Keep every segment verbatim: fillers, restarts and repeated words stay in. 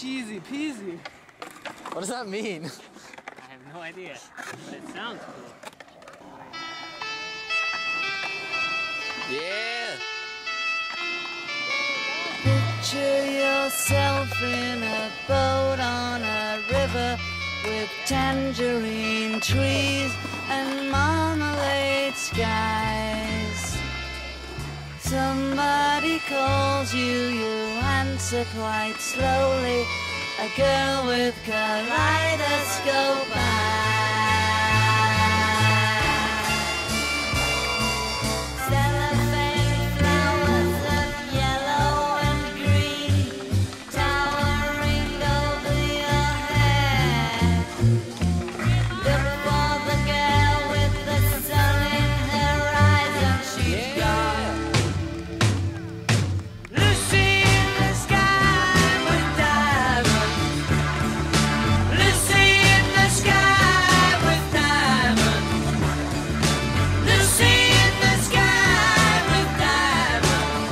cheesy peasy. What does that mean? I have no idea, but it sounds cool. Yeah. Picture yourself in a boat on a river with tangerine trees and marmalade skies. Somebody calls you, you answer quite slowly. A girl with kaleidoscope eyes. Cellophane flowers of yellow and green towering over your head. Look for the girl with the sun in her eyes, and she's gone. Lucy in the sky with diamonds. Lucy in the sky with diamonds. Lucy in the sky with diamonds.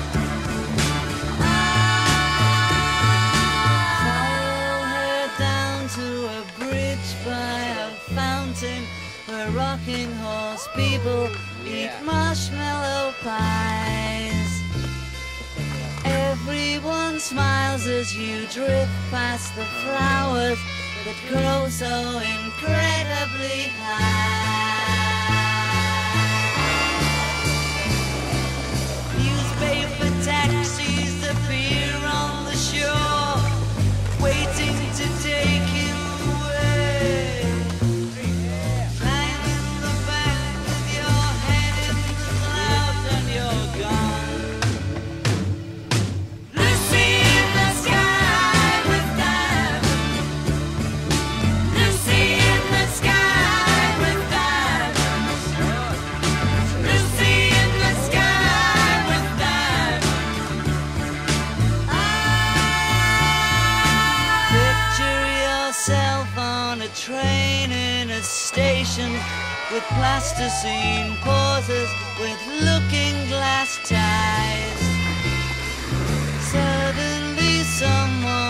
Follow her down to a bridge by a fountain where rocking horse people eat marshmallow pies. Everyone smiles as you drift past the flowers that grow so incredibly high. Newspaper taxis appear on the shore, waiting to take you away. Climb in the back with your head in the clouds and you're gone. Lucy in the sky with diamonds. Lucy in the sky with diamonds. Lucy in the sky with diamonds. Picture yourself on a train in a station with plasticine pauses with looking glass ties. Suddenly someone